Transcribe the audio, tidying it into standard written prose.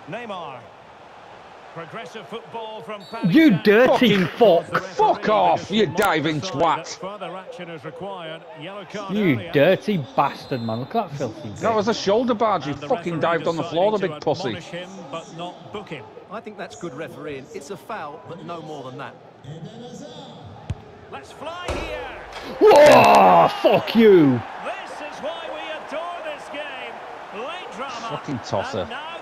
Neymar. Progressive football from Paris. You dirty fuck! Fuck off, you diving twat! Further action is required. Yellow card You earlier. dirty bastard, man. Look at that filthy That was a shoulder barge. You And the fucking referee dived on the floor, the deciding big to pussy. admonish him, but not book him. I think that's good refereeing. It's a foul, but no more than that. Let's fly here. Whoa! Fuck you! This is why we adore this game. Late drama. Fucking tosser. And now